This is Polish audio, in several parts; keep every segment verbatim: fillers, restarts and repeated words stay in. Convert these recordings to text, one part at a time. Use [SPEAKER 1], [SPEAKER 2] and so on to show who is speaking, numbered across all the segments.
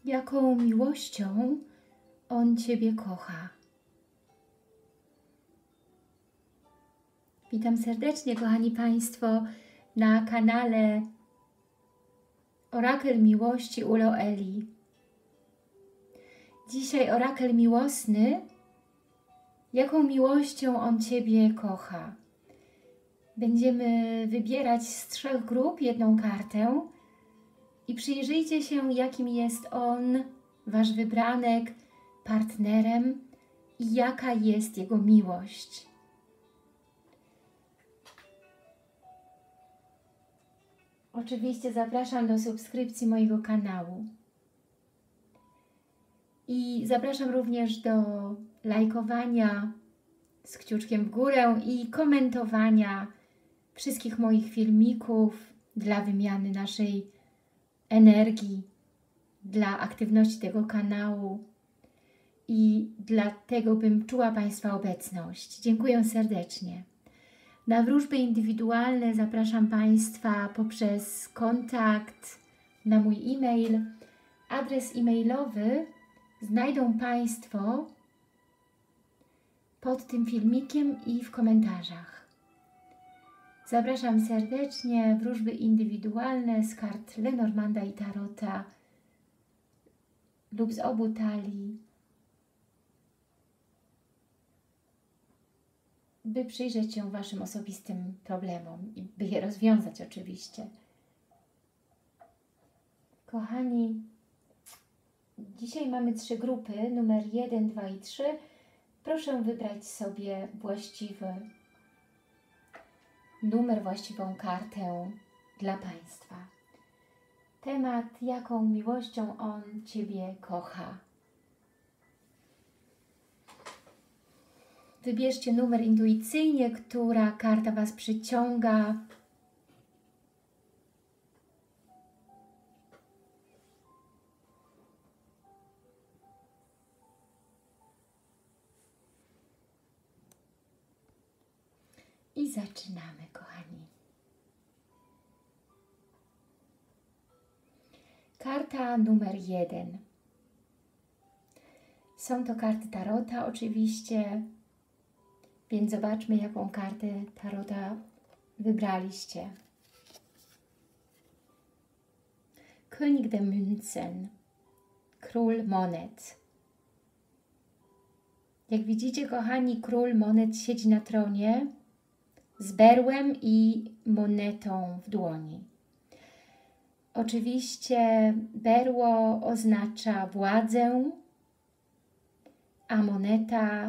[SPEAKER 1] jaką miłością On Ciebie kocha. Witam serdecznie, kochani Państwo, na kanale Orakel Miłości Uloeli. Dzisiaj orakel miłosny, jaką miłością On Ciebie kocha. Będziemy wybierać z trzech grup jedną kartę i przyjrzyjcie się, jakim jest On, Wasz wybranek, partnerem i jaka jest Jego miłość. Oczywiście zapraszam do subskrypcji mojego kanału. I zapraszam również do lajkowania z kciuczkiem w górę i komentowania wszystkich moich filmików dla wymiany naszej energii, dla aktywności tego kanału i dlatego bym czuła Państwa obecność. Dziękuję serdecznie. Na wróżby indywidualne zapraszam Państwa poprzez kontakt na mój e-mail. Adres e-mailowy znajdą Państwo pod tym filmikiem i w komentarzach. Zapraszam serdecznie. Wróżby indywidualne z kart Lenormanda i Tarota lub z obu talii, by przyjrzeć się Waszym osobistym problemom i by je rozwiązać oczywiście. Kochani, dzisiaj mamy trzy grupy, numer jeden, dwa i trzy. Proszę wybrać sobie właściwy numer, właściwą kartę dla Państwa. Temat, jaką miłością On Ciebie kocha. Wybierzcie numer intuicyjnie, która karta Was przyciąga. I zaczynamy, kochani. Karta numer jeden. Są to karty Tarota oczywiście, więc zobaczmy, jaką kartę Tarota wybraliście. König der Münzen, Król Monet. Jak widzicie, kochani, Król Monet siedzi na tronie z berłem i monetą w dłoni. Oczywiście berło oznacza władzę, a moneta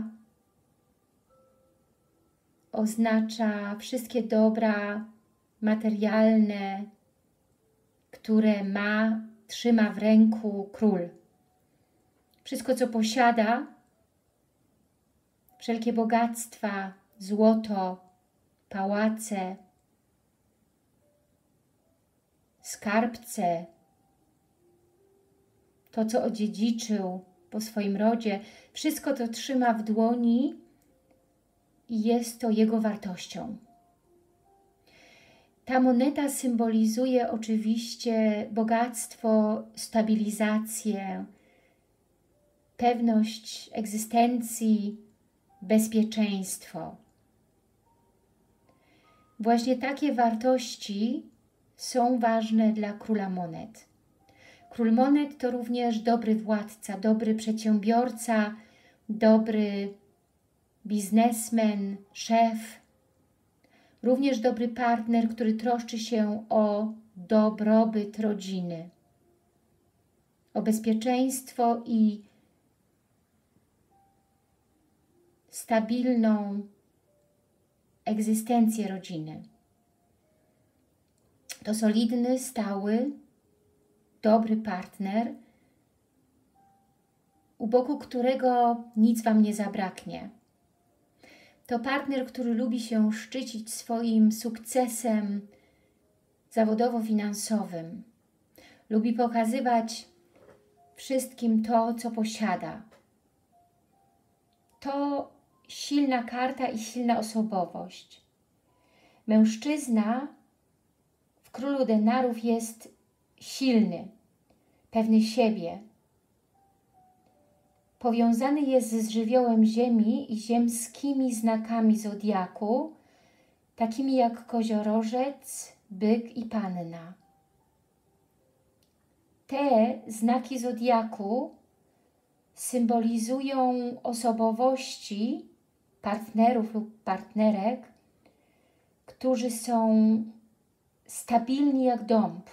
[SPEAKER 1] oznacza wszystkie dobra materialne, które ma, trzyma w ręku król. Wszystko, co posiada, wszelkie bogactwa, złoto, pałace, skarbce, to, co odziedziczył po swoim rodzie, wszystko to trzyma w dłoni i jest to jego wartością. Ta moneta symbolizuje oczywiście bogactwo, stabilizację, pewność egzystencji, bezpieczeństwo. Właśnie takie wartości są ważne dla Króla Monet. Król Monet to również dobry władca, dobry przedsiębiorca, dobry biznesmen, szef, również dobry partner, który troszczy się o dobrobyt rodziny, o bezpieczeństwo i stabilną egzystencję rodziny. To solidny, stały, dobry partner, u boku którego nic Wam nie zabraknie. To partner, który lubi się szczycić swoim sukcesem zawodowo-finansowym. Lubi pokazywać wszystkim to, co posiada. To silna karta i silna osobowość. Mężczyzna w Królu Denarów jest silny, pewny siebie, powiązany jest z żywiołem Ziemi i ziemskimi znakami zodiaku, takimi jak koziorożec, byk i panna. Te znaki zodiaku symbolizują osobowości partnerów lub partnerek, którzy są stabilni jak dąb.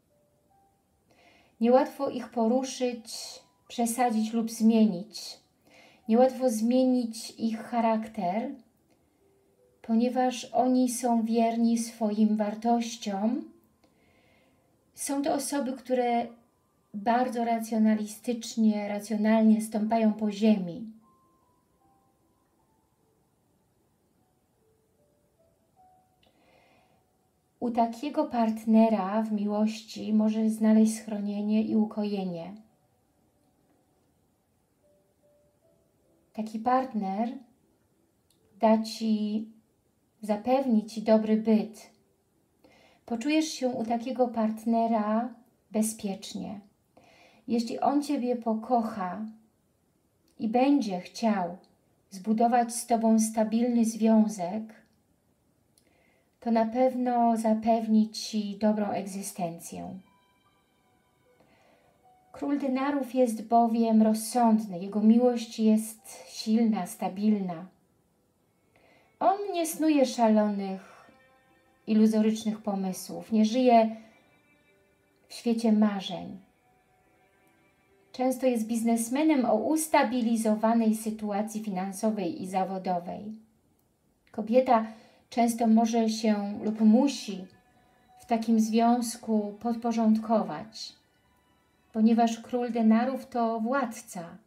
[SPEAKER 1] Niełatwo ich poruszyć, przesadzić lub zmienić. Niełatwo zmienić ich charakter, ponieważ oni są wierni swoim wartościom. Są to osoby, które bardzo racjonalistycznie, racjonalnie stąpają po ziemi. U takiego partnera w miłości możesz znaleźć schronienie i ukojenie. Taki partner da Ci, zapewni Ci dobry byt. Poczujesz się u takiego partnera bezpiecznie. Jeśli on Ciebie pokocha i będzie chciał zbudować z Tobą stabilny związek, to na pewno zapewni Ci dobrą egzystencję. Król denarów jest bowiem rozsądny, jego miłość jest silna, stabilna. On nie snuje szalonych, iluzorycznych pomysłów, nie żyje w świecie marzeń. Często jest biznesmenem o ustabilizowanej sytuacji finansowej i zawodowej. Kobieta często może się lub musi w takim związku podporządkować, ponieważ król denarów to władca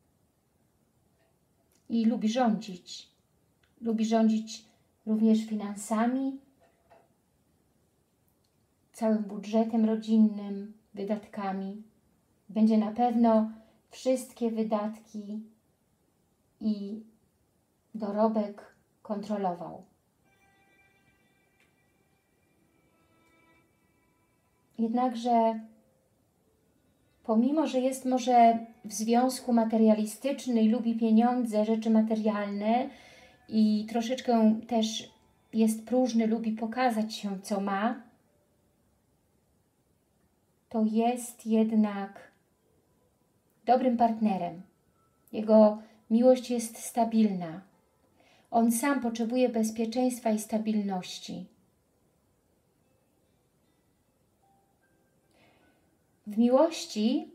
[SPEAKER 1] i lubi rządzić. Lubi rządzić również finansami, całym budżetem rodzinnym, wydatkami. Będzie na pewno wszystkie wydatki i dorobek kontrolował. Jednakże pomimo, że jest może w związku materialistyczny i lubi pieniądze, rzeczy materialne i troszeczkę też jest próżny, lubi pokazać się, co ma, to jest jednak dobrym partnerem. Jego miłość jest stabilna. On sam potrzebuje bezpieczeństwa i stabilności. W miłości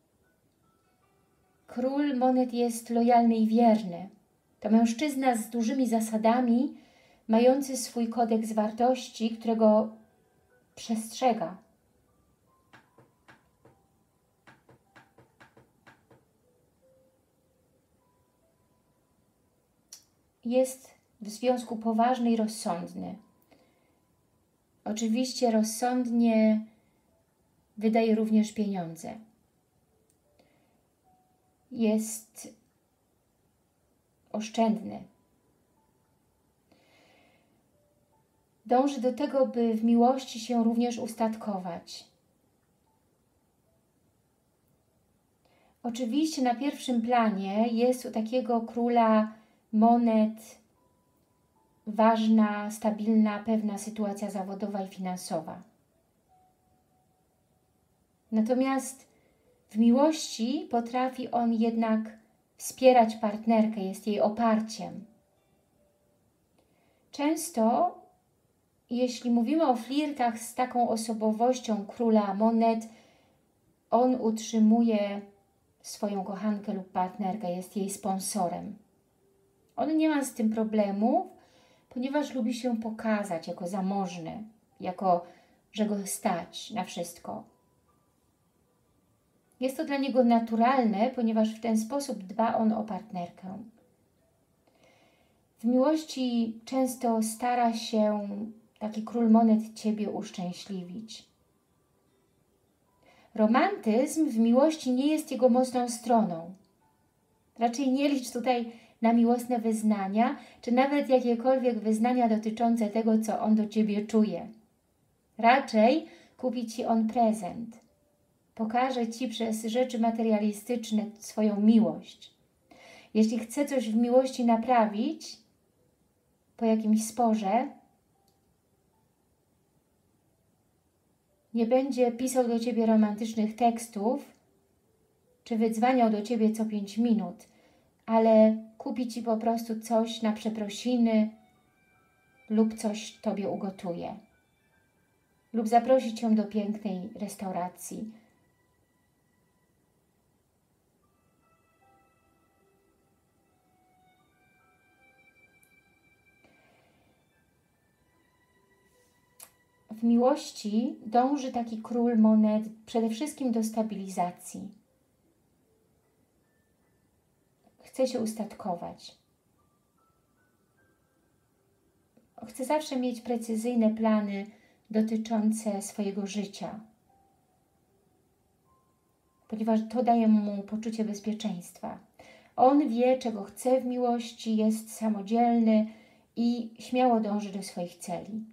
[SPEAKER 1] król monet jest lojalny i wierny. To mężczyzna z dużymi zasadami, mający swój kodeks wartości, którego przestrzega. Jest w związku poważny i rozsądny. Oczywiście rozsądnie wydaje również pieniądze. Jest oszczędny. Dąży do tego, by w miłości się również ustatkować. Oczywiście na pierwszym planie jest u takiego króla monet ważna, stabilna, pewna sytuacja zawodowa i finansowa. Natomiast w miłości potrafi on jednak wspierać partnerkę, jest jej oparciem. Często, jeśli mówimy o flirtach z taką osobowością króla monet, on utrzymuje swoją kochankę lub partnerkę, jest jej sponsorem. On nie ma z tym problemów, ponieważ lubi się pokazać jako zamożny, jako, że go stać na wszystko. Jest to dla niego naturalne, ponieważ w ten sposób dba on o partnerkę. W miłości często stara się taki król monet Ciebie uszczęśliwić. Romantyzm w miłości nie jest jego mocną stroną. Raczej nie licz tutaj na miłosne wyznania, czy nawet jakiekolwiek wyznania dotyczące tego, co on do Ciebie czuje. Raczej kupi Ci on prezent. Pokaże Ci przez rzeczy materialistyczne swoją miłość. Jeśli chce coś w miłości naprawić po jakimś sporze, nie będzie pisał do Ciebie romantycznych tekstów, czy wydzwaniał do Ciebie co pięć minut, ale kupi Ci po prostu coś na przeprosiny lub coś Tobie ugotuje. Lub zaprosi Cię do pięknej restauracji. W miłości dąży taki król monet przede wszystkim do stabilizacji. Chce się ustatkować. Chce zawsze mieć precyzyjne plany dotyczące swojego życia, ponieważ to daje mu poczucie bezpieczeństwa. On wie, czego chce w miłości, jest samodzielny i śmiało dąży do swoich celi.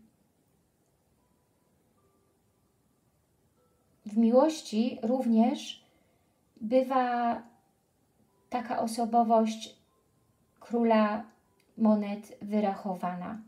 [SPEAKER 1] W miłości również bywa taka osobowość króla monet wyrachowana.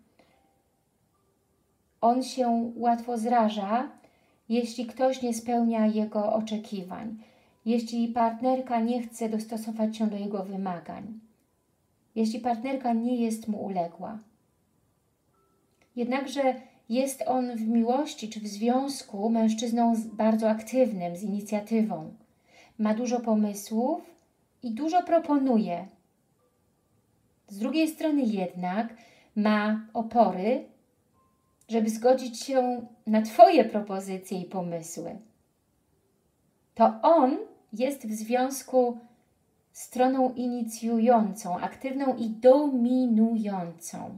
[SPEAKER 1] On się łatwo zraża, jeśli ktoś nie spełnia jego oczekiwań, jeśli partnerka nie chce dostosować się do jego wymagań, jeśli partnerka nie jest mu uległa. Jednakże jest on w miłości czy w związku mężczyzną bardzo aktywnym, z inicjatywą. Ma dużo pomysłów i dużo proponuje. Z drugiej strony jednak ma opory, żeby zgodzić się na Twoje propozycje i pomysły. To on jest w związku stroną inicjującą, aktywną i dominującą.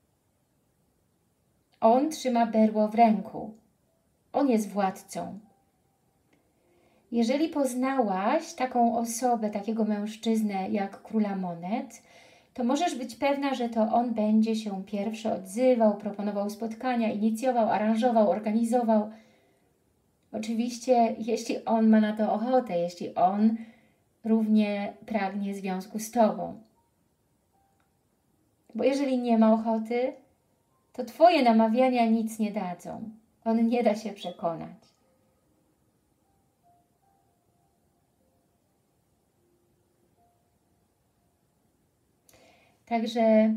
[SPEAKER 1] On trzyma berło w ręku. On jest władcą. Jeżeli poznałaś taką osobę, takiego mężczyznę jak króla monet, to możesz być pewna, że to on będzie się pierwszy odzywał, proponował spotkania, inicjował, aranżował, organizował. Oczywiście, jeśli on ma na to ochotę, jeśli on równie pragnie związku z Tobą. Bo jeżeli nie ma ochoty, to Twoje namawiania nic nie dadzą. On nie da się przekonać. Także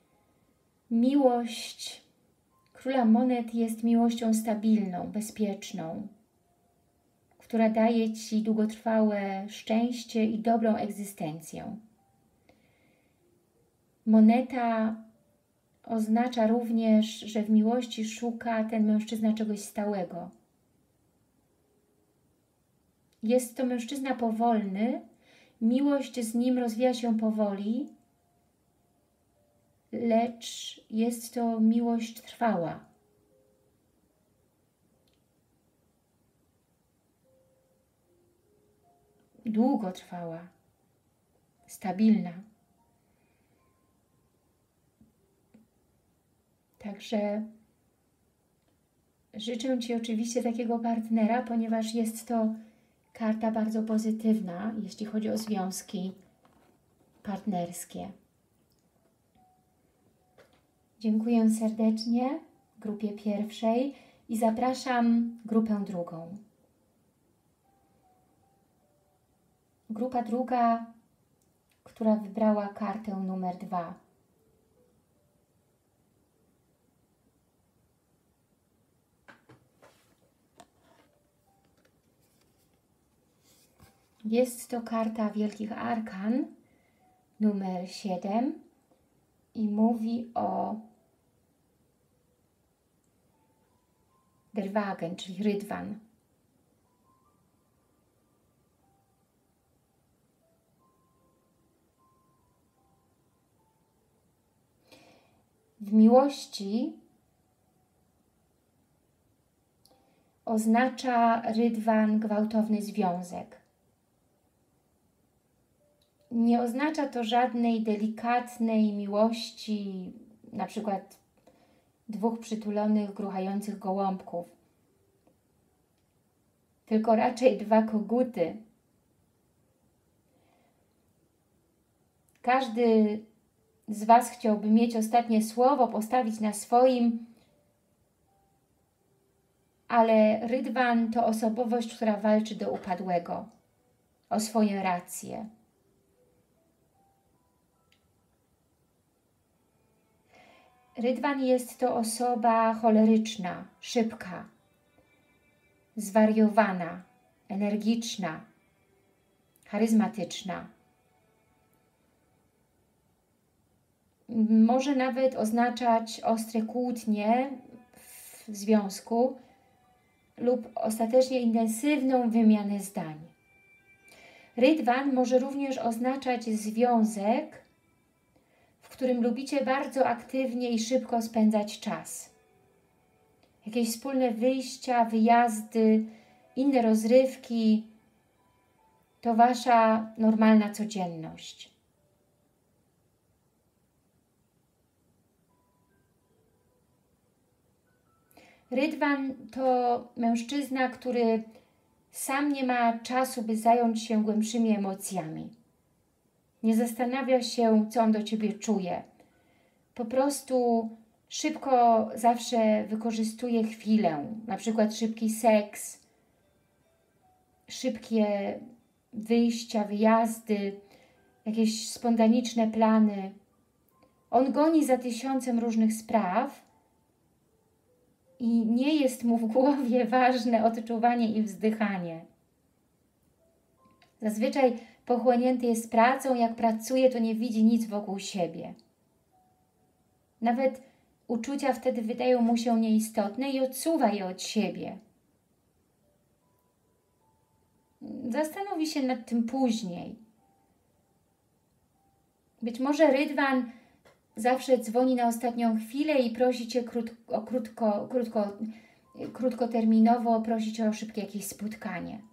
[SPEAKER 1] miłość króla monet jest miłością stabilną, bezpieczną, która daje Ci długotrwałe szczęście i dobrą egzystencję. Moneta oznacza również, że w miłości szuka ten mężczyzna czegoś stałego. Jest to mężczyzna powolny, miłość z nim rozwija się powoli, lecz jest to miłość trwała. Długotrwała, stabilna. Także życzę Ci oczywiście takiego partnera, ponieważ jest to karta bardzo pozytywna, jeśli chodzi o związki partnerskie. Dziękuję serdecznie grupie pierwszej i zapraszam grupę drugą. Grupa druga, która wybrała kartę numer dwa. Jest to karta Wielkich Arkan, numer siedem i mówi o Der Wagen, czyli rydwan. W miłości oznacza rydwan gwałtowny związek. Nie oznacza to żadnej delikatnej miłości, na przykład dwóch przytulonych, gruchających gołąbków, tylko raczej dwa koguty. Każdy z Was chciałby mieć ostatnie słowo, postawić na swoim, ale Rydwan to osobowość, która walczy do upadłego o swoje racje. Rydwan jest to osoba choleryczna, szybka, zwariowana, energiczna, charyzmatyczna. Może nawet oznaczać ostre kłótnie w związku lub ostatecznie intensywną wymianę zdań. Rydwan może również oznaczać związek, w którym lubicie bardzo aktywnie i szybko spędzać czas. Jakieś wspólne wyjścia, wyjazdy, inne rozrywki to Wasza normalna codzienność. Rydwan to mężczyzna, który sam nie ma czasu, by zająć się głębszymi emocjami. Nie zastanawia się, co on do Ciebie czuje. Po prostu szybko zawsze wykorzystuje chwilę, na przykład szybki seks, szybkie wyjścia, wyjazdy, jakieś spontaniczne plany. On goni za tysiącem różnych spraw i nie jest mu w głowie ważne odczuwanie i wzdychanie. Zazwyczaj pochłonięty jest pracą, jak pracuje, to nie widzi nic wokół siebie. Nawet uczucia wtedy wydają mu się nieistotne i odsuwa je od siebie. Zastanowi się nad tym później. Być może Rydwan zawsze dzwoni na ostatnią chwilę i prosi Cię krótko, o krótko, krótko, krótkoterminowo, prosi Cię o szybkie jakieś spotkanie.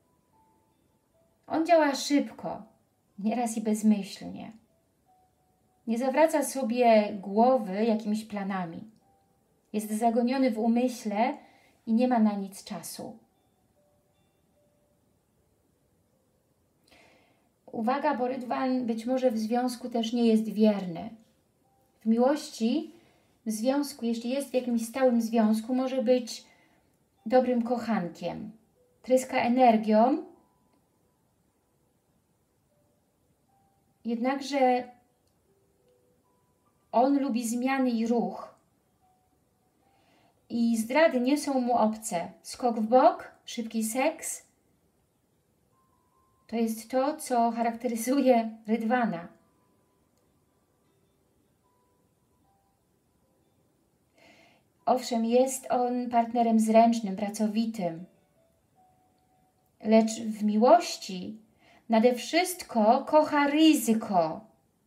[SPEAKER 1] On działa szybko, nieraz i bezmyślnie. Nie zawraca sobie głowy jakimiś planami. Jest zagoniony w umyśle i nie ma na nic czasu. Uwaga, bo Rydwan być może w związku też nie jest wierny. W miłości, w związku, jeśli jest w jakimś stałym związku, może być dobrym kochankiem. Tryska energią, jednakże on lubi zmiany i ruch. I zdrady nie są mu obce. Skok w bok, szybki seks, to jest to, co charakteryzuje Rydwana. Owszem, jest on partnerem zręcznym, pracowitym, lecz w miłości nade wszystko kocha ryzyko.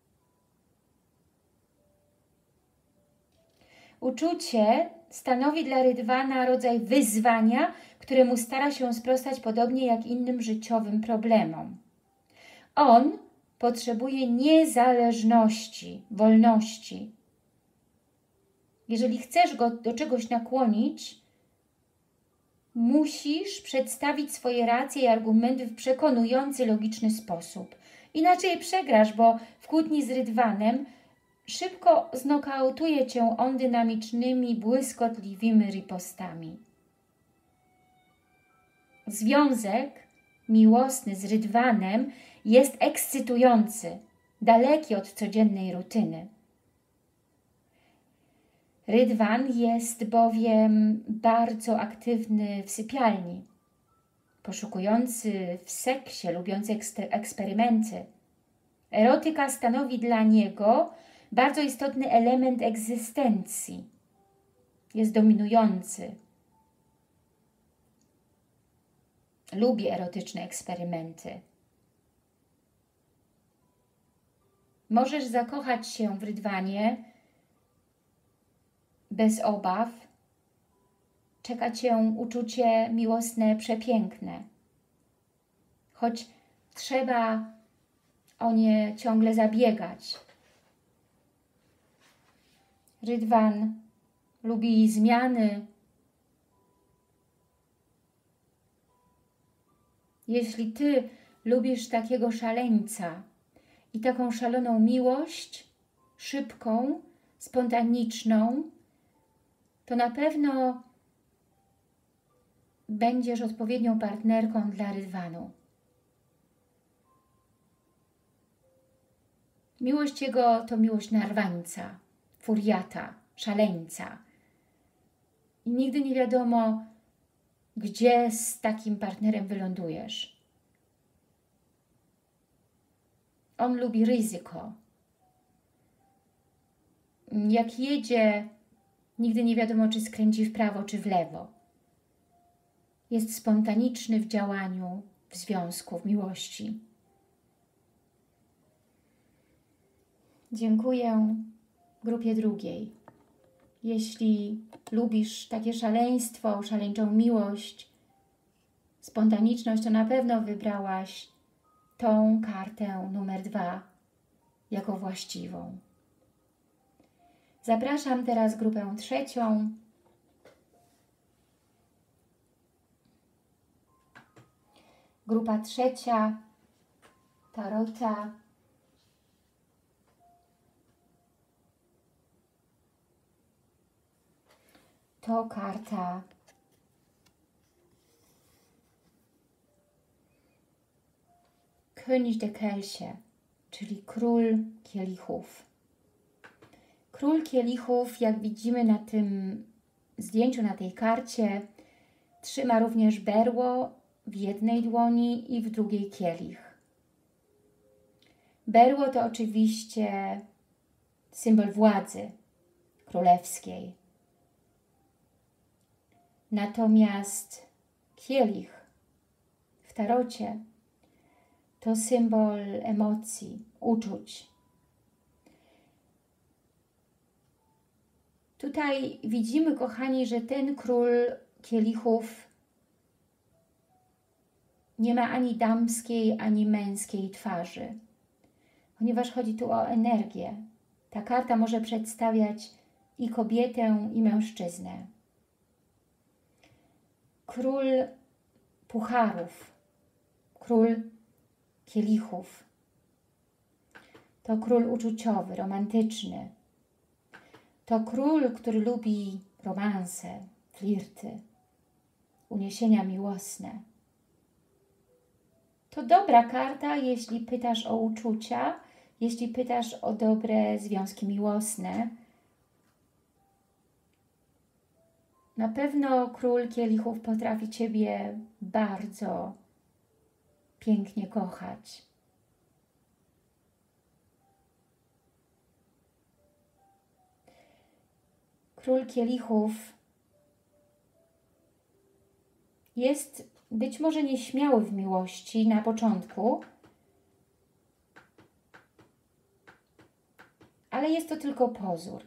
[SPEAKER 1] Uczucie stanowi dla Rydwana rodzaj wyzwania, któremu stara się sprostać podobnie jak innym życiowym problemom. On potrzebuje niezależności, wolności. Jeżeli chcesz go do czegoś nakłonić, musisz przedstawić swoje racje i argumenty w przekonujący, logiczny sposób. Inaczej przegrasz, bo w kłótni z Rydwanem szybko znokautuje Cię on dynamicznymi, błyskotliwymi ripostami. Związek miłosny z Rydwanem jest ekscytujący, daleki od codziennej rutyny. Rydwan jest bowiem bardzo aktywny w sypialni, poszukujący w seksie, lubiący eksperymenty. Erotyka stanowi dla niego bardzo istotny element egzystencji. Jest dominujący. Lubi erotyczne eksperymenty. Możesz zakochać się w Rydwanie bez obaw. Czeka Cię uczucie miłosne, przepiękne. Choć trzeba o nie ciągle zabiegać. Rydwan lubi zmiany. Jeśli Ty lubisz takiego szaleńca i taką szaloną miłość, szybką, spontaniczną, to na pewno będziesz odpowiednią partnerką dla Rydwanu. Miłość jego to miłość narwańca, furiata, szaleńca. I nigdy nie wiadomo, gdzie z takim partnerem wylądujesz. On lubi ryzyko. Jak jedzie, nigdy nie wiadomo, czy skręci w prawo, czy w lewo. Jest spontaniczny w działaniu, w związku, w miłości. Dziękuję grupie drugiej. Jeśli lubisz takie szaleństwo, szaleńczą miłość, spontaniczność, to na pewno wybrałaś tą kartę numer dwa jako właściwą. Zapraszam teraz grupę trzecią. Grupa trzecia, tarota. To karta König de Kelche, czyli Król Kielichów. Król Kielichów, jak widzimy na tym zdjęciu, na tej karcie, trzyma również berło w jednej dłoni i w drugiej kielich. Berło to oczywiście symbol władzy królewskiej. Natomiast kielich w tarocie to symbol emocji, uczuć. Tutaj widzimy, kochani, że ten król kielichów nie ma ani damskiej, ani męskiej twarzy, ponieważ chodzi tu o energię. Ta karta może przedstawiać i kobietę, i mężczyznę. Król pucharów, król kielichów to król uczuciowy, romantyczny. To król, który lubi romanse, flirty, uniesienia miłosne. To dobra karta, jeśli pytasz o uczucia, jeśli pytasz o dobre związki miłosne. Na pewno król kielichów potrafi Ciebie bardzo pięknie kochać. Król kielichów jest być może nieśmiały w miłości na początku, ale jest to tylko pozór.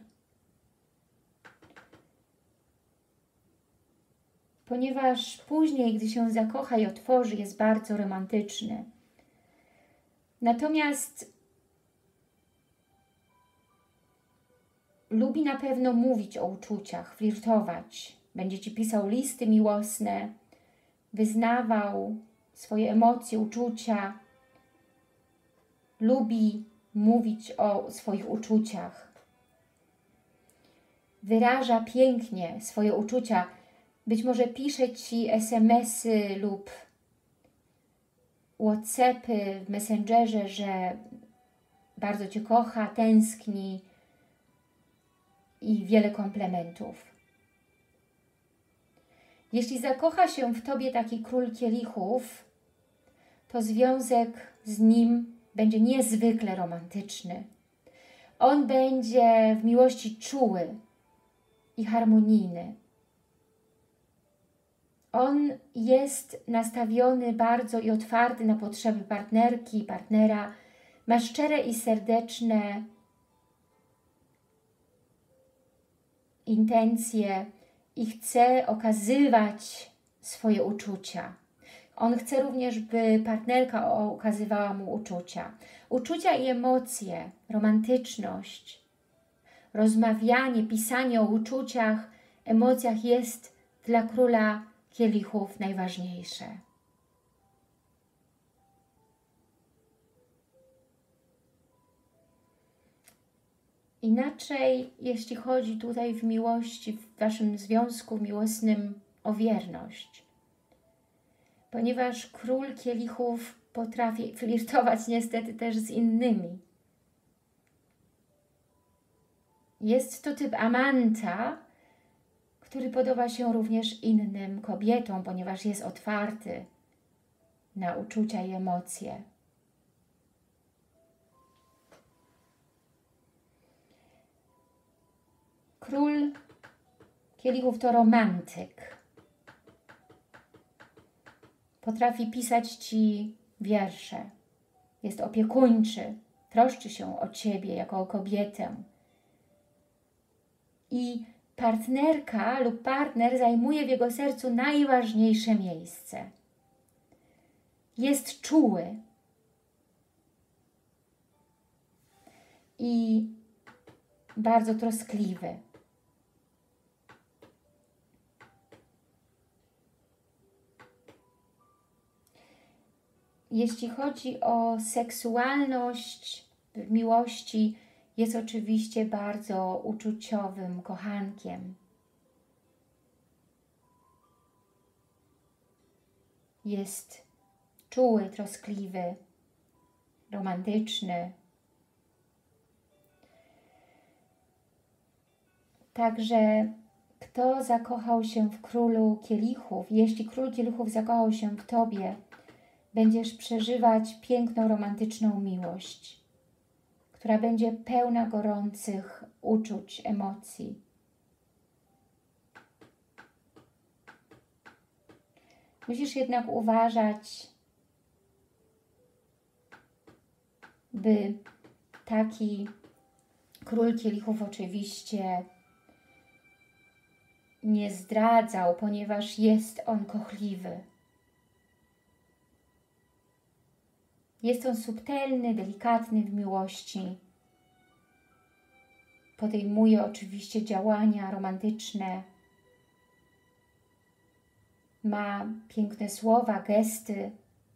[SPEAKER 1] Ponieważ później, gdy się zakocha i otworzy, jest bardzo romantyczny. Natomiast lubi na pewno mówić o uczuciach, flirtować. Będzie Ci pisał listy miłosne, wyznawał swoje emocje, uczucia. Lubi mówić o swoich uczuciach. Wyraża pięknie swoje uczucia. Być może pisze Ci es em esy lub WhatsAppy w Messengerze, że bardzo Cię kocha, tęskni i wiele komplementów. Jeśli zakocha się w Tobie taki król kielichów, to związek z nim będzie niezwykle romantyczny. On będzie w miłości czuły i harmonijny. On jest nastawiony bardzo i otwarty na potrzeby partnerki, partnera, ma szczere i serdeczne intencje i chce okazywać swoje uczucia. On chce również, by partnerka okazywała mu uczucia. Uczucia i emocje, romantyczność, rozmawianie, pisanie o uczuciach, emocjach jest dla króla kielichów najważniejsze. Inaczej, jeśli chodzi tutaj w miłości, w Waszym związku miłosnym o wierność. Ponieważ król kielichów potrafi flirtować niestety też z innymi. Jest to typ amanta, który podoba się również innym kobietom, ponieważ jest otwarty na uczucia i emocje. Król kielichów to romantyk. Potrafi pisać Ci wiersze. Jest opiekuńczy, troszczy się o Ciebie jako o kobietę. I partnerka lub partner zajmuje w jego sercu najważniejsze miejsce. Jest czuły i bardzo troskliwy. Jeśli chodzi o seksualność w miłości, jest oczywiście bardzo uczuciowym kochankiem. Jest czuły, troskliwy, romantyczny. Także kto zakochał się w królu kielichów, jeśli król kielichów zakochał się w Tobie, będziesz przeżywać piękną, romantyczną miłość, która będzie pełna gorących uczuć, emocji. Musisz jednak uważać, by taki król kielichów oczywiście nie zdradzał, ponieważ jest on kochliwy. Jest on subtelny, delikatny w miłości. Podejmuje oczywiście działania romantyczne. Ma piękne słowa, gesty.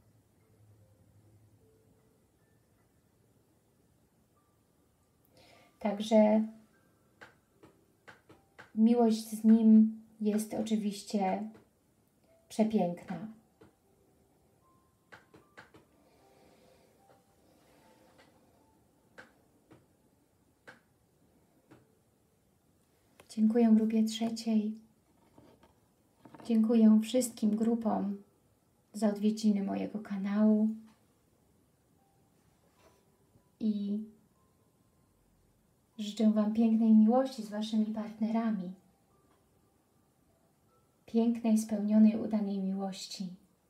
[SPEAKER 1] Także miłość z nim jest oczywiście przepiękna. Dziękuję grupie trzeciej. Dziękuję wszystkim grupom za odwiedziny mojego kanału. I życzę Wam pięknej miłości z Waszymi partnerami. Pięknej, spełnionej, udanej miłości.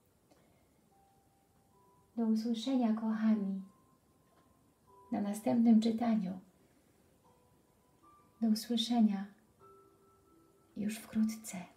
[SPEAKER 1] Do usłyszenia, kochani, na następnym czytaniu. Do usłyszenia już wkrótce.